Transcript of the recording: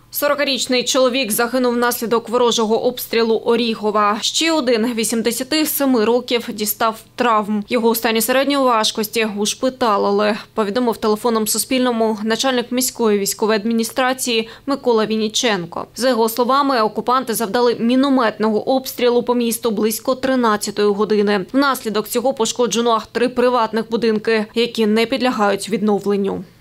40-річний чоловік загинув внаслідок ворожого обстрілу Оріхова. Ще один 87 років дістав травм. Його у стані середньої важкості ушпиталили, повідомив телефоном Суспільному начальник міської військової адміністрації Микола Вінніченко. За його словами, окупанти завдали мінометного обстрілу по місту близько 13-ї години. Внаслідок цього пошкоджено 3 приватних будинки, які не підлягають відновленню.